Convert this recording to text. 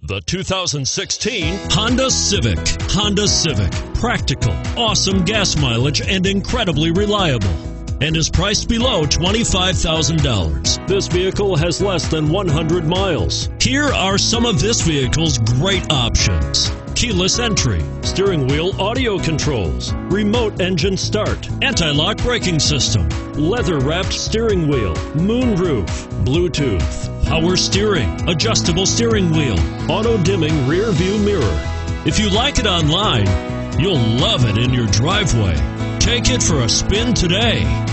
The 2016 Honda Civic. Honda Civic. Practical, awesome gas mileage, and incredibly reliable. And is priced below $25,000. This vehicle has less than 100 miles. Here are some of this vehicle's great options: keyless entry, steering wheel audio controls, remote engine start, anti-lock braking system, leather-wrapped steering wheel, moonroof, Bluetooth, power steering, adjustable steering wheel, auto-dimming rear view mirror. If you like it online, you'll love it in your driveway. Take it for a spin today.